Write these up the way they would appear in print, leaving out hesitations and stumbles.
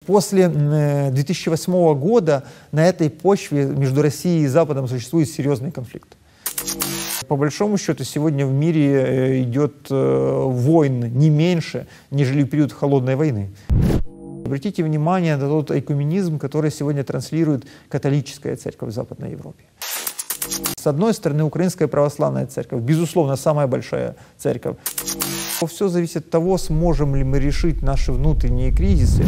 После 2008 года на этой почве между Россией и Западом существует серьезный конфликт. По большому счету, сегодня в мире идет войн не меньше, нежели в период холодной войны. Обратите внимание на тот экуменизм, который сегодня транслирует католическая церковь в Западной Европе. С одной стороны, Украинская православная церковь, безусловно, самая большая церковь. Все зависит от того, сможем ли мы решить наши внутренние кризисы.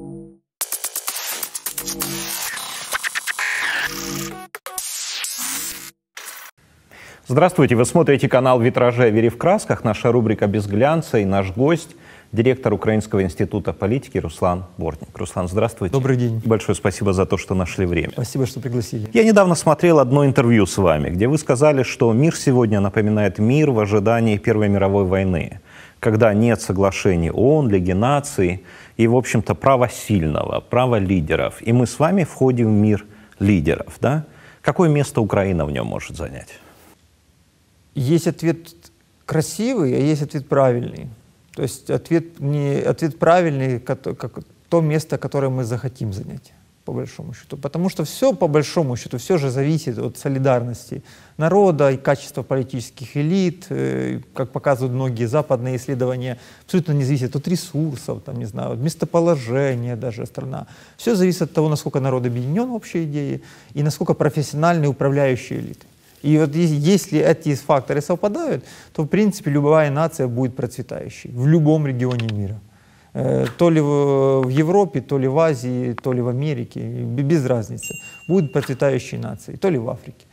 Здравствуйте, вы смотрите канал «Витражи о вере в красках». Наша рубрика «Без глянца» и наш гость – директор Украинского института политики Руслан Бортник. Руслан, здравствуйте. Добрый день. Большое спасибо за то, что нашли время. Спасибо, что пригласили. Я недавно смотрел одно интервью с вами, где вы сказали, что мир сегодня напоминает мир в ожидании Первой мировой войны, когда нет соглашений ООН, Лиги наций и, в общем-то, права сильного, права лидеров. И мы с вами входим в мир лидеров, да? Какое место Украина в нем может занять? Есть ответ красивый, а есть ответ правильный. То есть ответ правильный, как то место, которое мы захотим занять, по большому счету. Потому что все, по большому счету, все же зависит от солидарности народа и качества политических элит. Как показывают многие западные исследования, абсолютно не зависит от ресурсов, там, не знаю, от местоположения даже страна. Все зависит от того, насколько народ объединен в общей идее и насколько профессиональные управляющие элиты. И вот если эти факторы совпадают, то, в принципе, любая нация будет процветающей в любом регионе мира. То ли в Европе, то ли в Азии, то ли в Америке, без разницы. Будут процветающие нации, то ли в Африке.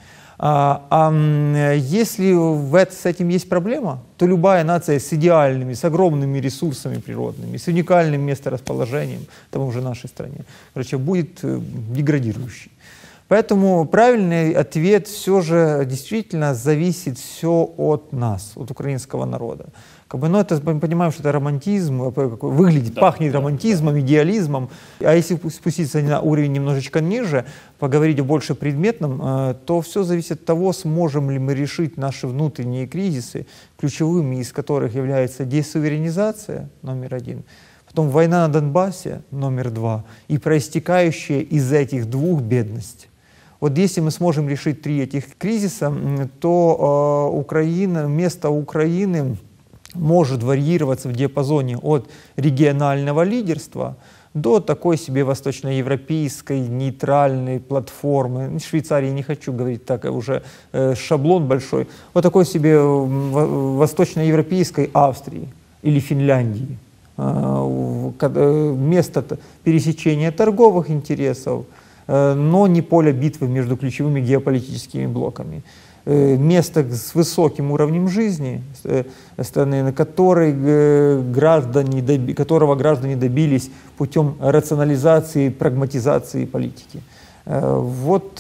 Если с этим есть проблема, то любая нация с идеальными, с огромными ресурсами природными, с уникальным месторасположением, там уже в нашей стране, короче, будет деградирующей. Поэтому правильный ответ все же действительно зависит все от нас, от украинского народа. Мы понимаем, что это романтизм, выглядит, пахнет романтизмом, идеализмом. А если спуститься на уровень немножечко ниже, поговорить о больше предметном, то все зависит от того, сможем ли мы решить наши внутренние кризисы, ключевыми из которых является десуверенизация, номер один, потом война на Донбассе, номер два, и проистекающая из этих двух бедность. Вот если мы сможем решить три этих кризиса, то место Украины может варьироваться в диапазоне от регионального лидерства до такой себе восточноевропейской нейтральной платформы. В Швейцарии не хочу говорить так, уже шаблон большой. Вот такой себе восточноевропейской Австрии или Финляндии. Место пересечения торговых интересов, но не поле битвы между ключевыми геополитическими блоками. Место с высоким уровнем жизни, страны, которого граждане добились путем рационализации, прагматизации политики. Вот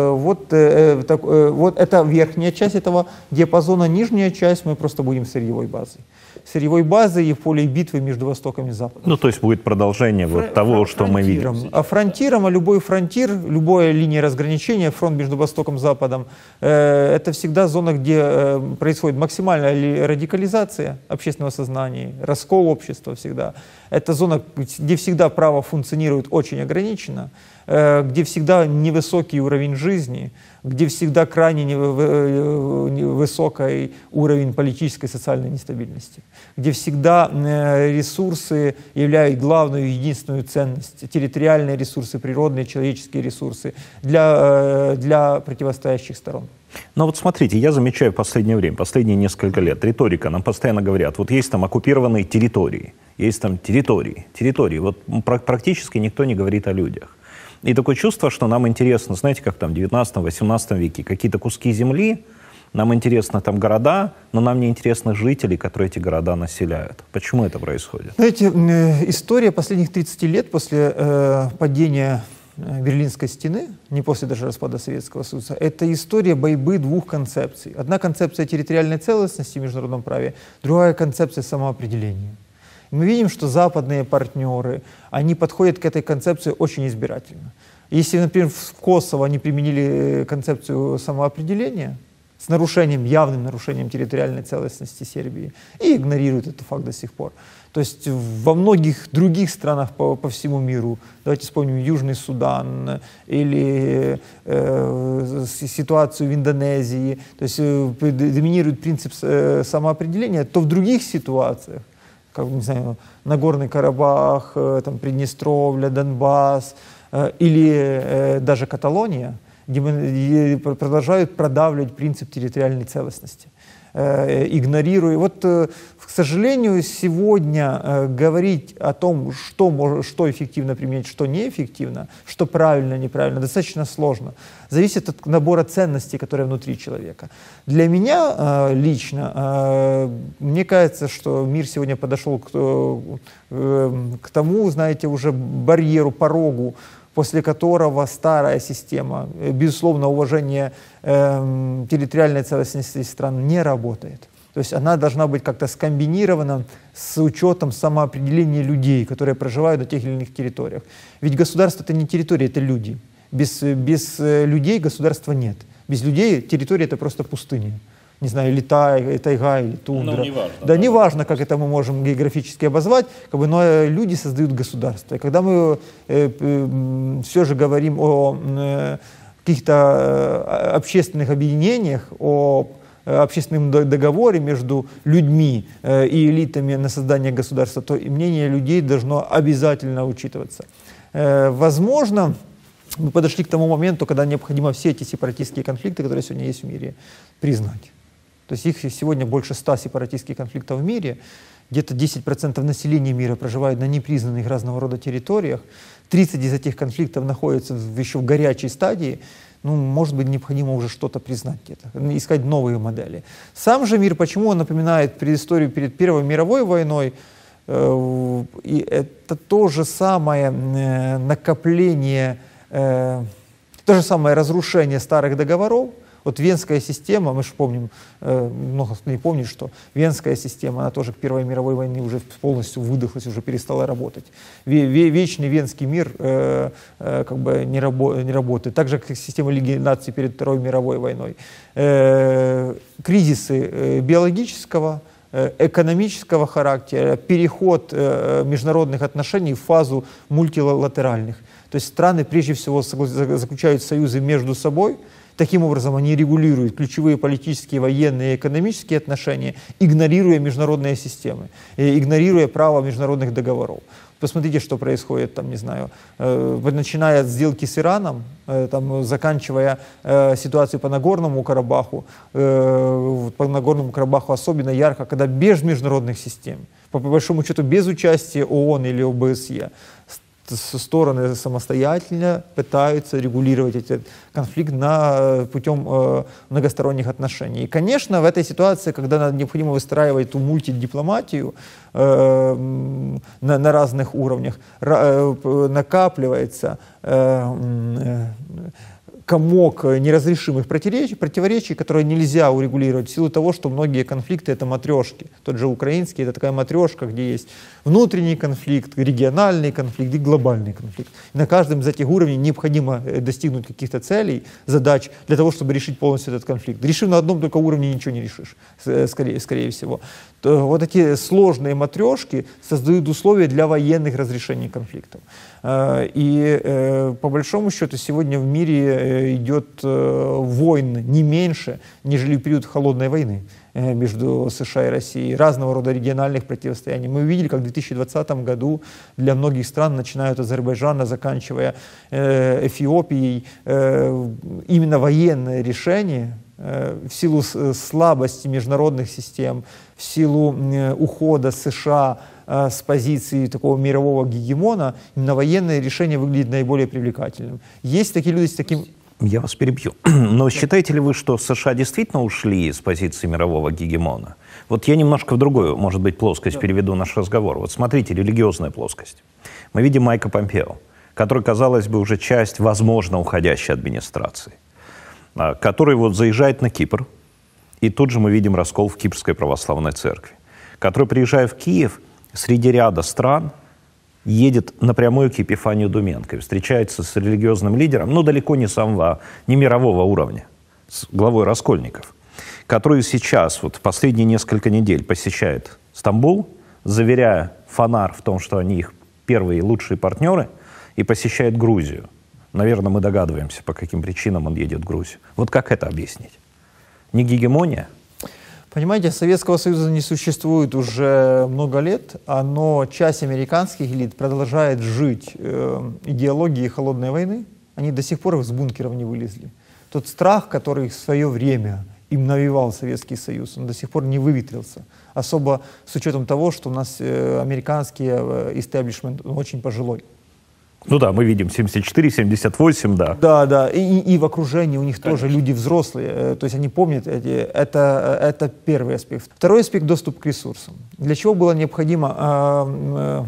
это верхняя часть этого диапазона, нижняя часть мы просто будем сырьевой базой. Сырьевой базой и в поле битвы между Востоком и Западом. Ну, то есть будет продолжение того, что мы видим. Фронтиром, любой фронтир, любая линия разграничения, фронт между Востоком и Западом, это всегда зона, где происходит максимальная радикализация общественного сознания, раскол общества всегда. Это зона, где всегда право функционирует очень ограниченно, где всегда невысокий уровень жизни, где всегда крайне высокий уровень политической и социальной нестабильности, где всегда ресурсы являются главной и единственной ценностью, территориальные ресурсы, природные, человеческие ресурсы для противостоящих сторон. Но вот смотрите, я замечаю в последнее время, последние несколько лет, риторика, нам постоянно говорят, вот есть там оккупированные территории, есть там территории, вот практически никто не говорит о людях. И такое чувство, что нам интересно, знаете, как там в 19-18 веке, какие-то куски земли, нам интересно там города, но нам не интересны жители, которые эти города населяют. Почему это происходит? Знаете, история последних 30 лет после падения Берлинской стены, не после даже распада Советского Союза, это история борьбы двух концепций. Одна концепция территориальной целостности в международном праве, другая концепция самоопределения. Мы видим, что западные партнеры, они подходят к этой концепции очень избирательно. Если, например, в Kosovo они применили концепцию самоопределения, с нарушением, явным нарушением территориальной целостности Сербии, и игнорируют этот факт до сих пор. То есть во многих других странах по всему миру, давайте вспомним Южный Судан или ситуацию в Индонезии, то есть доминирует принцип самоопределения, то в других ситуациях, как, не знаю, Нагорный Карабах, там, Приднестровье, Донбасс или даже Каталония, где продолжают продавливать принцип территориальной целостности, игнорируя. Вот, к сожалению, сегодня говорить о том, что эффективно применять, что неэффективно, что правильно, неправильно, достаточно сложно. Зависит от набора ценностей, которые внутри человека. Для меня лично, мне кажется, что мир сегодня подошел к тому, знаете, уже барьеру, порогу, после которого старая система, безусловно, уважение территориальной целостности стран не работает. То есть она должна быть как-то скомбинирована с учетом самоопределения людей, которые проживают на тех или иных территориях. Ведь государство — это не территория, это люди. Без людей государства нет. Без людей территория — это просто пустыня. Не знаю, или тайга, или тундра. Ну, неважно, да, неважно, как это мы можем географически обозвать, но люди создают государство. И когда мы все же говорим о каких-то общественных объединениях, о общественном договоре между людьми и элитами на создание государства, то и мнение людей должно обязательно учитываться. Возможно, мы подошли к тому моменту, когда необходимо все эти сепаратистские конфликты, которые сегодня есть в мире, признать. То есть их сегодня больше 100 сепаратистских конфликтов в мире, где-то 10% населения мира проживают на непризнанных разного рода территориях, 30 из этих конфликтов находятся еще в горячей стадии. Ну, может быть, необходимо уже что-то признать где-то, искать новые модели. Сам же мир, почему он напоминает предысторию перед Первой мировой войной, и это то же самое накопление, то же самое разрушение старых договоров. Вот Венская система, мы же помним, много кто не помнит, что Венская система, она тоже к Первой мировой войне уже полностью выдохлась, уже перестала работать. Вечный Венский мир как бы не работает. Так же, как система Лиги наций перед Второй мировой войной. Кризисы биологического, экономического характера, переход международных отношений в фазу мультилатеральных. То есть страны прежде всего заключают союзы между собой. Таким образом, они регулируют ключевые политические, военные и экономические отношения, игнорируя международные системы, игнорируя право международных договоров. Посмотрите, что происходит, там, не знаю, начиная от сделки с Ираном, там, заканчивая ситуацию по Нагорному Карабаху. По Нагорному Карабаху особенно ярко, когда без международных систем, по большому счету без участия ООН или ОБСЕ, стороны самостоятельно пытаются регулировать этот конфликт путем многосторонних отношений. И, конечно, в этой ситуации, когда необходимо выстраивать эту мультидипломатию на разных уровнях, накапливается комок неразрешимых противоречий, которые нельзя урегулировать в силу того, что многие конфликты — это матрешки. Тот же украинский — это такая матрешка, где есть внутренний конфликт, региональный конфликт и глобальный конфликт. И на каждом из этих уровней необходимо достигнуть каких-то целей, задач для того, чтобы решить полностью этот конфликт. Решив на одном только уровне, ничего не решишь, скорее всего. То вот эти сложные матрешки создают условия для военных разрешений конфликтов. И по большому счету сегодня в мире идет войн не меньше, нежели в период холодной войны между США и Россией, разного рода региональных противостояний. Мы увидели, как в 2020 году для многих стран, начиная от Азербайджана, заканчивая Эфиопией, именно военное решение в силу слабости международных систем, в силу ухода США с позиции такого мирового гегемона, именно военное решение выглядит наиболее привлекательным. Есть такие люди с таким... Я вас перебью. Но считаете ли вы, что США действительно ушли с позиции мирового гегемона? Вот я немножко в другую, может быть, плоскость переведу наш разговор. Вот смотрите, религиозная плоскость. Мы видим Майка Помпео, который, казалось бы, уже часть, возможно, уходящей администрации, который вот заезжает на Кипр, и тут же мы видим раскол в Кипрской православной церкви, который, приезжая в Киев, среди ряда стран едет напрямую к Епифанию Думенко, встречается с религиозным лидером, но далеко не самого, не мирового уровня, с главой Раскольников. который сейчас, вот в последние несколько недель посещает Стамбул, заверяя Фонар в том, что они их первые и лучшие партнеры, и посещает Грузию. Наверное, мы догадываемся, по каким причинам он едет в Грузию. Вот как это объяснить? Не гегемония? Понимаете, Советского Союза не существует уже много лет, но часть американских элит продолжает жить идеологией холодной войны. Они до сих пор из бункеров не вылезли. Тот страх, который в свое время им навевал Советский Союз, он до сих пор не выветрился. Особо с учетом того, что у нас американский истеблишмент очень пожилой. Ну да, мы видим 74, 78, да. Да, да, и в окружении у них тоже люди взрослые, то есть они помнят, это первый аспект. Второй аспект — доступ к ресурсам. Для чего была необходима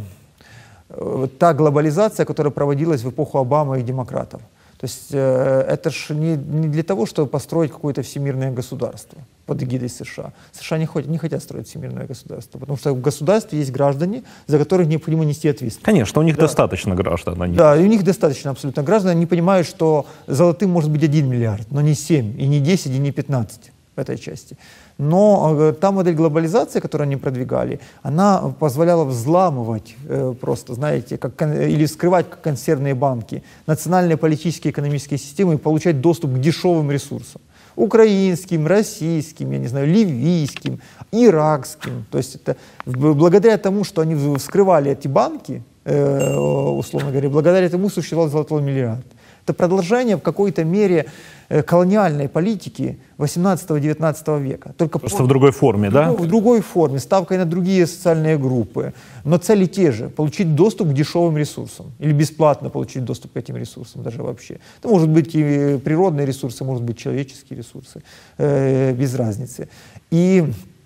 та глобализация, которая проводилась в эпоху Обамы и демократов? То есть это же не для того, чтобы построить какое-то всемирное государство под эгидой США. США не хотят строить всемирное государство, потому что в государстве есть граждане, за которых необходимо нести ответственность. Конечно, у них достаточно граждан. Да, и у них достаточно абсолютно граждан. Они понимают, что золотым может быть 1 миллиард, но не 7, и не 10, и не 15 в этой части. Но та модель глобализации, которую они продвигали, она позволяла взламывать просто, знаете, или скрывать, как консервные банки, национальные политические и экономические системы и получать доступ к дешевым ресурсам. Украинским, российским, я не знаю, ливийским, иракским. То есть это благодаря тому, что они вскрывали эти банки, условно говоря, благодаря этому существовал золотой миллиард. Это продолжение в какой-то мере колониальной политики 18-19 века. Только просто в другой форме, да? В другой форме, ставкой на другие социальные группы. Но цели те же — получить доступ к дешевым ресурсам. Или бесплатно получить доступ к этим ресурсам даже вообще. Это может быть и природные ресурсы, может быть человеческие ресурсы, без разницы. И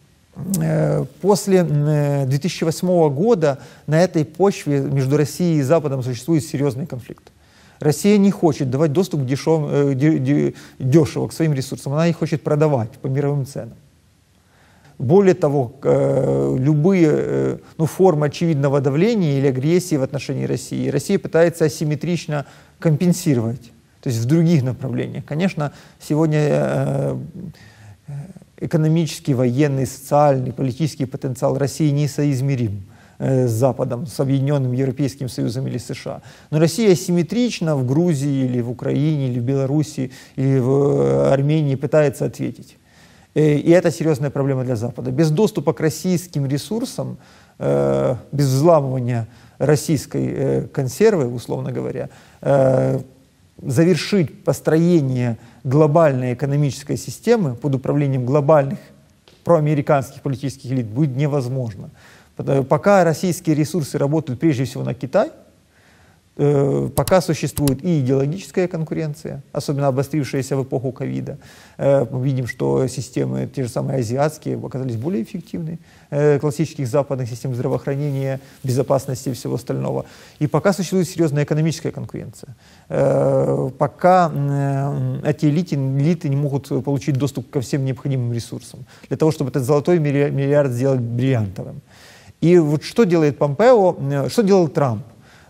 после 2008 года на этой почве между Россией и Западом существует серьезный конфликт. Россия не хочет давать доступ дешево к своим ресурсам, она их хочет продавать по мировым ценам. Более того, любые формы очевидного давления или агрессии в отношении России Россия пытается асимметрично компенсировать, то есть в других направлениях. Конечно, сегодня экономический, военный, социальный, политический потенциал России несоизмерим с Западом, с Объединенным Европейским Союзом или США. Но Россия асимметрично в Грузии или в Украине, или в Беларуси, или в Армении пытается ответить. И это серьезная проблема для Запада. Без доступа к российским ресурсам, без взламывания российской консервы, условно говоря, завершить построение глобальной экономической системы под управлением глобальных проамериканских политических элит будет невозможно. Пока российские ресурсы работают прежде всего на Китай, пока существует и идеологическая конкуренция, особенно обострившаяся в эпоху ковида. Мы видим, что системы, те же самые азиатские, оказались более эффективны, классических западных систем здравоохранения, безопасности и всего остального. И пока существует серьезная экономическая конкуренция. Пока эти элиты не могут получить доступ ко всем необходимым ресурсам, для того, чтобы этот золотой миллиард сделать бриллиантовым. И вот что делает Помпео, что делал Трамп?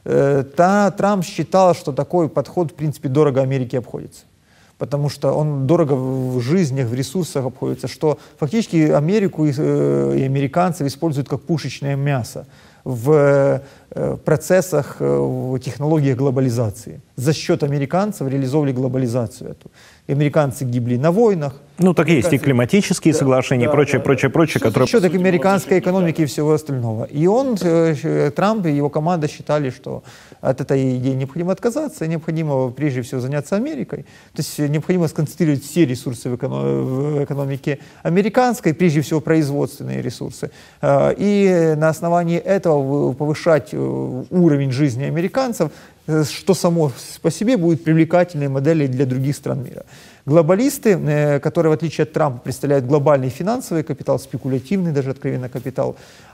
Трамп считал, что такой подход, в принципе, дорого Америке обходится. Потому что он дорого в жизнях, в ресурсах обходится, что фактически Америку и американцев используют как пушечное мясо в процессах, в технологиях глобализации. За счет американцев реализовывали глобализацию эту. И американцы гибли на войнах. Ну, так есть и климатические соглашения, и прочее, которые... Еще так американской экономики и всего остального. И Трамп и его команда считали, что от этой идеи необходимо отказаться, необходимо прежде всего заняться Америкой. То есть необходимо сконцентрировать все ресурсы в экономике американской, прежде всего производственные ресурсы. И на основании этого повышать уровень жизни американцев, что само по себе будет привлекательной моделью для других стран мира. Глобалисты, которые в отличие от Трампа представляют глобальный финансовый капитал, спекулятивный даже откровенно капитал,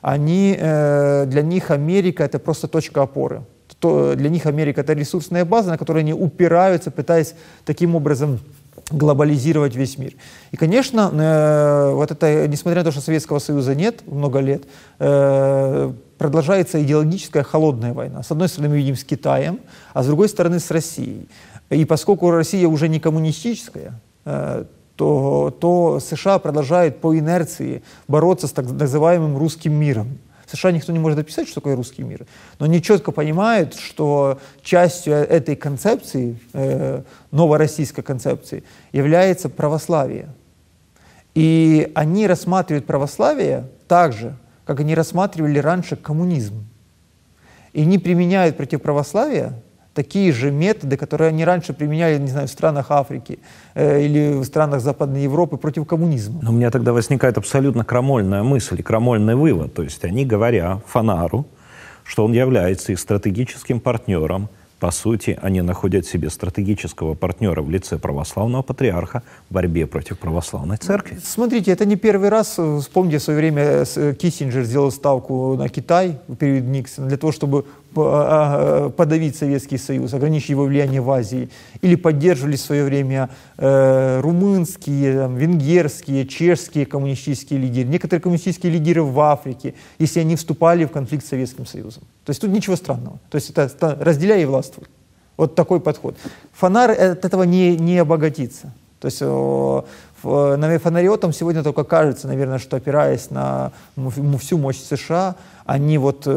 для них Америка — это просто точка опоры. Для них Америка — это ресурсная база, на которую они упираются, пытаясь таким образом глобализировать весь мир. И, конечно, вот это, несмотря на то, что Советского Союза нет много лет, продолжается идеологическая холодная война. С одной стороны, мы видим с Китаем, а с другой стороны, с Россией. И поскольку Россия уже не коммунистическая, то США продолжает по инерции бороться с так называемым русским миром. В США никто не может описать, что такое русский мир, но они четко понимают, что частью этой концепции, новороссийской концепции, является православие. И они рассматривают православие так же, как они рассматривали раньше коммунизм. И они применяют против православия такие же методы, которые они раньше применяли, не знаю, в странах Африки или в странах Западной Европы против коммунизма. Но у меня тогда возникает абсолютно крамольная мысль, крамольный вывод. То есть они, говоря Фонару, что он является их стратегическим партнером, по сути, они находят себе стратегического партнера в лице православного патриарха в борьбе против православной церкви. Смотрите, это не первый раз. Вспомните, в свое время Киссинджер сделал ставку на Китай в период Никсона для того, чтобы подавить Советский Союз, ограничить его влияние в Азии. Или поддерживали в свое время румынские, венгерские, чешские коммунистические лидеры, некоторые коммунистические лидеры в Африке, если они вступали в конфликт с Советским Союзом. То есть тут ничего странного. То есть это разделяй и властвуй. Вот такой подход. Фонарь от этого не обогатится. То есть фонариотам сегодня только кажется, наверное, что, опираясь на всю мощь США, они вот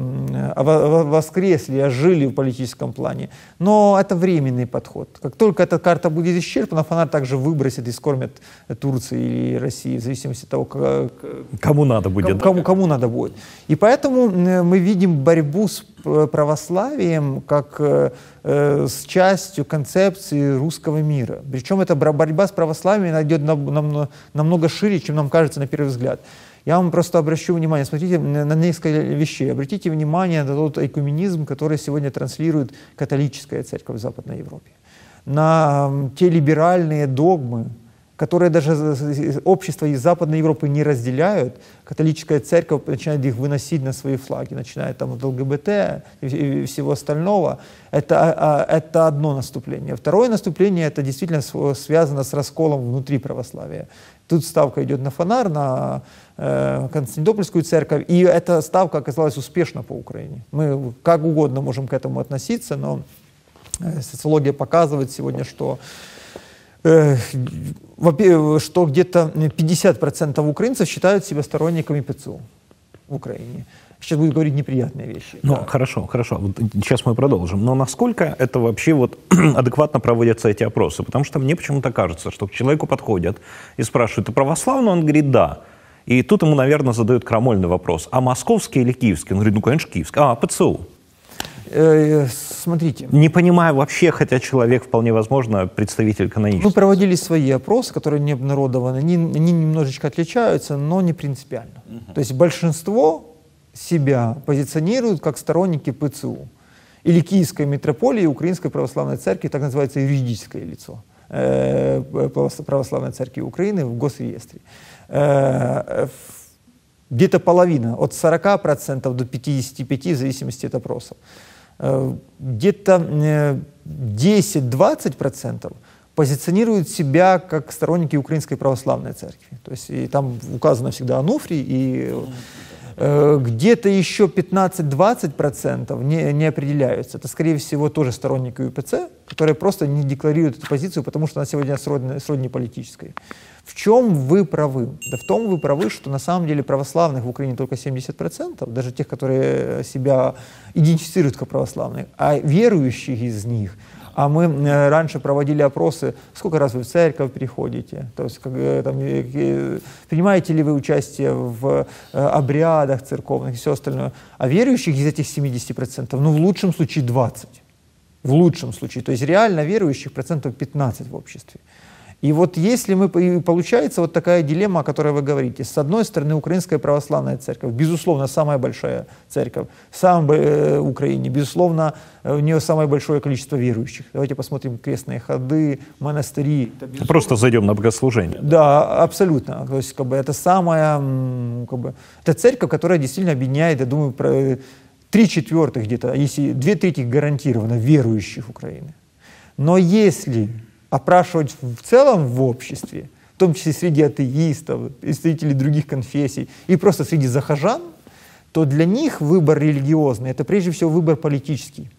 воскресли, ожили в политическом плане. Но это временный подход. Как только эта карта будет исчерпана, Фонарь также выбросит и скормит Турции или России, в зависимости от того, кому надо будет. Кому надо будет. И поэтому мы видим борьбу с православием как с частью концепции русского мира. Причем эта борьба с православием идет намного шире, чем нам кажется на первый взгляд. Я вам просто обращу внимание, смотрите на несколько вещей. Обратите внимание на тот экуменизм, который сегодня транслирует католическая церковь в Западной Европе. На те либеральные догмы, которые даже общество из Западной Европы не разделяют. Католическая церковь начинает их выносить на свои флаги, начиная там от ЛГБТ и всего остального. Это одно наступление. Второе наступление, это действительно связано с расколом внутри православия. Тут ставка идет на Фонарь, на Константинопольскую церковь, и эта ставка оказалась успешна по Украине. Мы как угодно можем к этому относиться, но социология показывает сегодня, что где-то 50% украинцев считают себя сторонниками ПЦУ в Украине. Сейчас буду говорить неприятные вещи. Ну, да. Хорошо. Вот сейчас мы продолжим. Но насколько это вообще вот адекватно проводятся эти опросы? Потому что мне почему-то кажется, что к человеку подходят и спрашивают, ты православный? Он говорит, да. И тут ему, наверное, задают крамольный вопрос. А московский или киевский? Он говорит, ну, конечно, киевский. А, ПЦУ. Смотрите. Не понимаю вообще, хотя человек, вполне возможно, представитель канонического. Мы проводили свои опросы, которые не обнародованы. Они немножечко отличаются, но не принципиально. То есть большинство себя позиционируют как сторонники ПЦУ. Или Киевской митрополии, Украинской православной церкви, так называется юридическое лицо православной церкви Украины в госреестре. Где-то половина, от 40% до 55%, в зависимости от опросов. Где-то 10-20% позиционируют себя как сторонники Украинской православной церкви. То есть и там указано всегда Ануфрий, и где-то еще 15-20% не определяются. Это, скорее всего, тоже сторонники УПЦ, которые просто не декларируют эту позицию, потому что она сегодня сродни политической. В чем вы правы? Да в том вы правы, что на самом деле православных в Украине только 70%, даже тех, которые себя идентифицируют как православные, а верующих из них. А мы раньше проводили опросы, сколько раз вы в церковь приходите, то есть, принимаете ли вы участие в обрядах церковных и все остальное. А верующих из этих 70%, ну в лучшем случае 20%. В лучшем случае. То есть реально верующих 15% в обществе. И вот если получается вот такая дилемма, о которой вы говорите. С одной стороны, Украинская православная церковь, безусловно, самая большая церковь в Украине, безусловно, у нее самое большое количество верующих. Давайте посмотрим крестные ходы, монастыри. Просто зайдем на богослужение. Да, абсолютно. То есть это самая, это церковь, которая действительно объединяет, я думаю, 3/4 где-то, если 2/3 гарантированно верующих Украины. Но если опрашивать в целом в обществе, в том числе среди атеистов, представителей других конфессий и просто среди захожан, то для них выбор религиозный – это прежде всего выбор политический.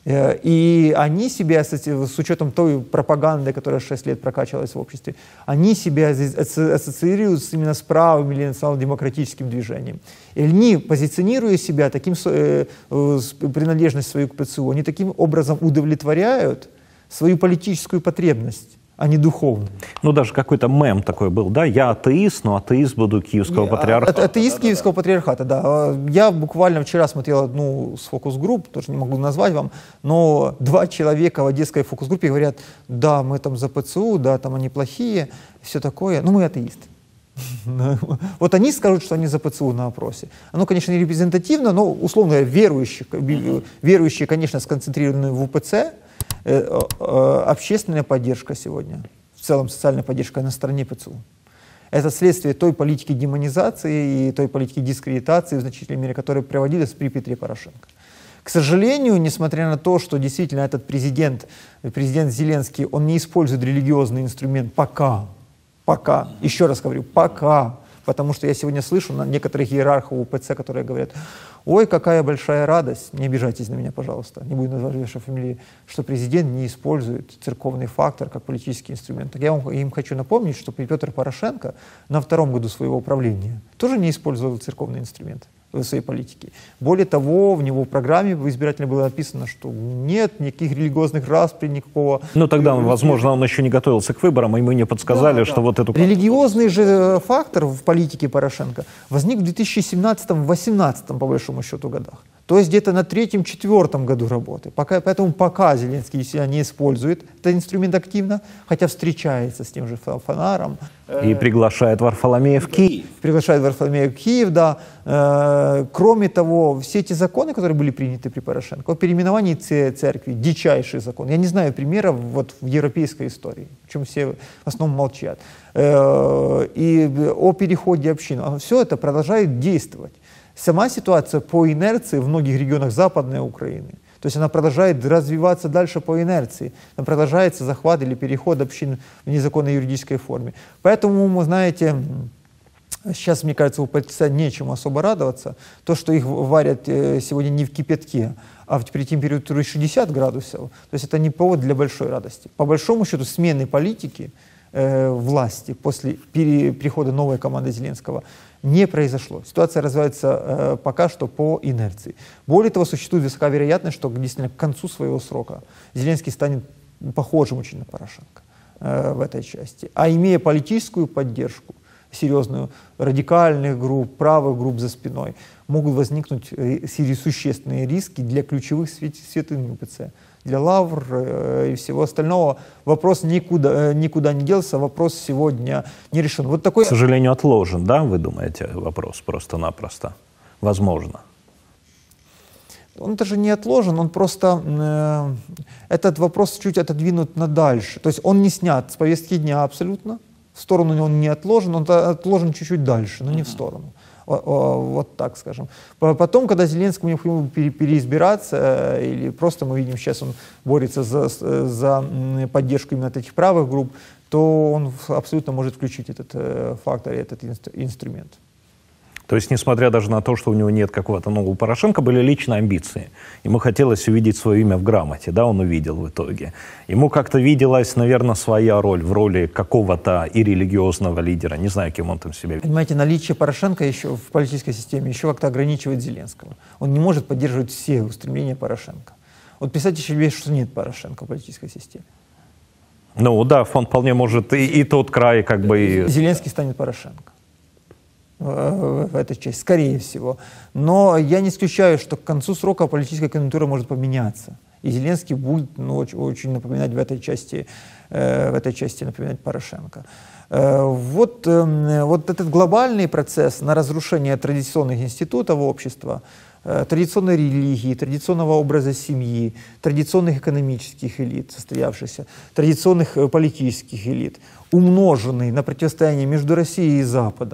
И они себя, с учетом той пропаганды, которая 6 лет прокачивалась в обществе, они себя ассоциируют именно с правым или национал-демократическим движением. И они, позиционируя себя, принадлежность свою к ПЦУ, они таким образом удовлетворяют свою политическую потребность, а не духовную. Ну, даже какой-то мем такой был, да? Я атеист, но атеист буду Киевского патриархата. Атеист Киевского патриархата, да. Я буквально вчера смотрел одну с фокус-групп, тоже не могу назвать вам, но 2 человека в одесской фокус-группе говорят, да, мы там за ПЦУ, да, там они плохие, все такое, но мы атеисты. Вот они скажут, что они за ПЦУ на опросе. Оно, конечно, не репрезентативно, но, условно говоря, верующие, конечно, сконцентрированы в УПЦ, общественная поддержка сегодня, в целом социальная поддержка на стороне ПЦУ. Это следствие той политики демонизации и той политики дискредитации, в значительной мере, которая проводилась при Петре Порошенко. К сожалению, несмотря на то, что действительно этот президент Зеленский, он не использует религиозный инструмент пока, еще раз говорю, пока, потому что я сегодня слышу некоторых иерархов УПЦ, которые говорят, ой, какая большая радость, не обижайтесь на меня, пожалуйста, не буду называть ваши фамилии, что президент не использует церковный фактор как политический инструмент. Так я им хочу напомнить, что Петр Порошенко на 2-м году своего правления тоже не использовал церковный инструмент в своей политике. Более того, в него в программе избирательно было написано, что нет никаких религиозных распри, никакого... Ну тогда, возможно, он еще не готовился к выборам, и ему не подсказали, что вот эту... Религиозный же фактор в политике Порошенко возник в 2017-2018, по большому счету, годах. То есть где-то на 3-4 году работы. Поэтому пока Зеленский себя не использует этот инструмент активно, хотя встречается с тем же Фонаром. И приглашает Варфоломея в Киев. Приглашает Варфоломея в Киев, да. Кроме того, все эти законы, которые были приняты при Порошенко, о переименовании церкви, дичайший закон. Я не знаю примеров вот в европейской истории, о чем все в основном молчат. И о переходе общин. Все это продолжает действовать. Сама ситуация по инерции в многих регионах Западной Украины, то есть она продолжает развиваться дальше по инерции, там продолжается захват или переход общин в незаконной юридической форме. Поэтому, вы знаете, сейчас, мне кажется, у УПЦ нечему особо радоваться. То, что их варят сегодня не в кипятке, а при температуре 60 градусов, то есть это не повод для большой радости. По большому счету, смены политики власти после прихода новой команды Зеленского не произошло. Ситуация развивается пока что по инерции. Более того, существует высокая вероятность, что действительно к концу своего срока Зеленский станет похожим очень на Порошенко в этой части. А имея политическую поддержку, серьезную, радикальных групп, правых групп за спиной, могут возникнуть существенные риски для ключевых святынь УПЦ. Для лавр и всего остального вопрос никуда не делся, вопрос сегодня не решен. Вот такой... К сожалению, отложен, да, вы думаете, вопрос просто-напросто? Возможно. Он даже не отложен, он просто... этот вопрос чуть отодвинут на дальше. То есть он не снят с повестки дня абсолютно, в сторону он не отложен, он отложен чуть-чуть дальше, но не в сторону. Вот так скажем. Потом, когда Зеленскому необходимо переизбираться, или просто мы видим, сейчас он борется за поддержку именно этих правых групп, то он абсолютно может включить этот фактор, этот инструмент. То есть, несмотря даже на то, что у него нет какого-то, ну, у Порошенко были личные амбиции. Ему хотелось увидеть свое имя в грамоте, да, он увидел в итоге. Ему как-то виделась, наверное, своя роль в роли какого-то и религиозного лидера, не знаю, кем он там себя видел. Понимаете, наличие Порошенко еще в политической системе еще как-то ограничивает Зеленского. Он не может поддерживать все устремления Порошенко. Вот представьте себе, что нет Порошенко в политической системе. Ну да, он вполне может и тот край как бы... И... Зеленский станет Порошенко в этой части, скорее всего. Но я не исключаю, что к концу срока политическая конъюнктура может поменяться. И Зеленский будет очень напоминать в этой части напоминать Порошенко. Вот этот глобальный процесс на разрушение традиционных институтов общества, традиционной религии, традиционного образа семьи, традиционных экономических элит, состоявшихся, традиционных политических элит, умноженный на противостояние между Россией и Западом,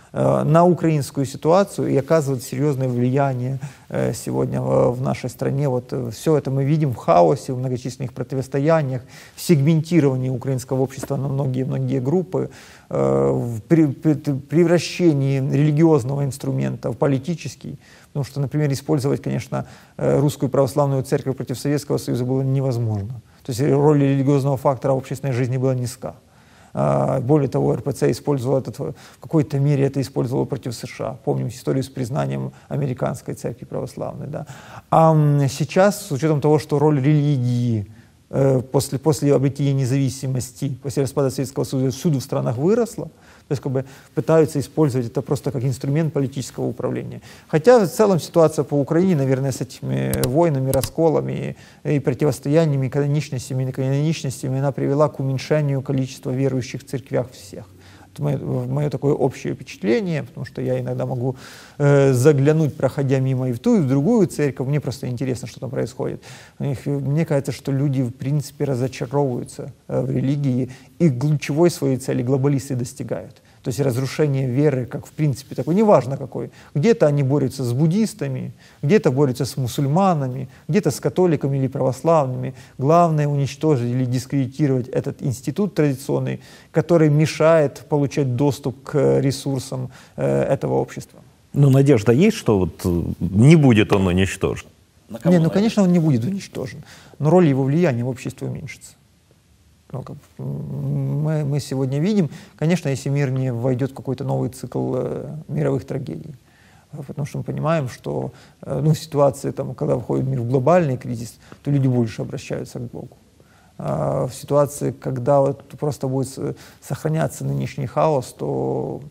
на украинскую ситуацию и оказывает серьезное влияние сегодня в нашей стране. Вот все это мы видим в хаосе, в многочисленных противостояниях, в сегментировании украинского общества на многие-многие группы, в превращении религиозного инструмента в политический. Потому что, например, использовать, конечно, русскую православную церковь против Советского Союза было невозможно. То есть роль религиозного фактора в общественной жизни была низка. Более того, РПЦ использовал это, в какой-то мере это использовало против США. Помним историю с признанием американской церкви православной. Да. А сейчас, с учетом того, что роль религии после обретения независимости, после распада Советского Союза всюду в странах выросла, то есть как бы пытаются использовать это просто как инструмент политического управления. Хотя в целом ситуация по Украине, наверное, с этими войнами, расколами и противостояниями, каноничностями и неканоничностями, она привела к уменьшению количества верующих в церквях всех. Это мое такое общее впечатление, потому что я иногда могу заглянуть, проходя мимо и в ту, и в другую церковь. Мне просто интересно, что там происходит. Мне кажется, что люди, в принципе, разочаровываются в религии и ключевой своей цели глобалисты достигают. То есть разрушение веры, как в принципе такой, неважно какой. Где-то они борются с буддистами, где-то борются с мусульманами, где-то с католиками или православными. Главное уничтожить или дискредитировать этот институт традиционный, который мешает получать доступ к ресурсам этого общества. Ну, надежда есть, что вот не будет он уничтожен? Нет, ну, конечно, он не будет уничтожен, но роль его влияния в обществе уменьшится. Ну, мы сегодня видим, конечно, если мир не войдет в какой-то новый цикл мировых трагедий, потому что мы понимаем, что в ситуации, когда входит мир в глобальный кризис, то люди больше обращаются к Богу. А в ситуации, когда просто будет сохраняться нынешний хаос, то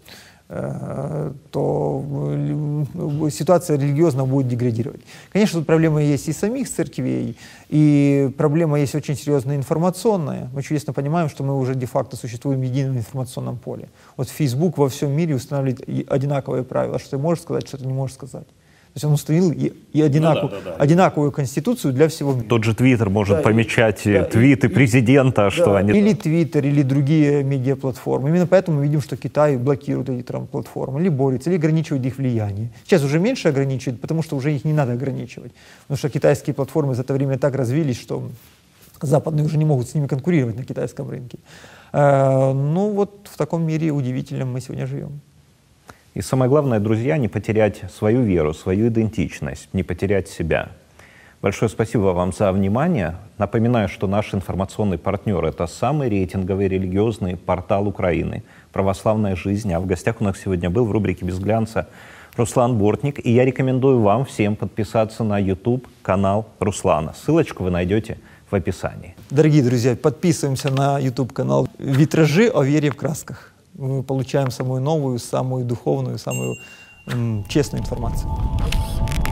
ситуация религиозно будет деградировать. Конечно, тут проблема есть и самих церквей, и проблема есть очень серьезная информационная. Мы чудесно понимаем, что мы уже де-факто существуем в едином информационном поле. Вот Facebook во всем мире устанавливает одинаковые правила, что ты можешь сказать, что ты не можешь сказать. То есть он установил и одинаковую конституцию для всего мира. Тот же Твиттер может помечать твиты президента, что они... Или Твиттер, или другие медиаплатформы. Именно поэтому мы видим, что Китай блокирует эти платформы, или борется, или ограничивает их влияние. Сейчас уже меньше ограничивает, потому что уже их не надо ограничивать. Потому что китайские платформы за это время так развились, что западные уже не могут с ними конкурировать на китайском рынке. Ну вот в таком мире удивительном мы сегодня живем. И самое главное, друзья, не потерять свою веру, свою идентичность, не потерять себя. Большое спасибо вам за внимание. Напоминаю, что наш информационный партнер – это самый рейтинговый религиозный портал Украины «Православная жизнь». А в гостях у нас сегодня был в рубрике «Без глянца» Руслан Бортник. И я рекомендую вам всем подписаться на YouTube-канал Руслана. Ссылочку вы найдете в описании. Дорогие друзья, подписываемся на YouTube-канал «Витражи о вере в красках». Мы получаем самую новую, самую духовную, самую честную информацию.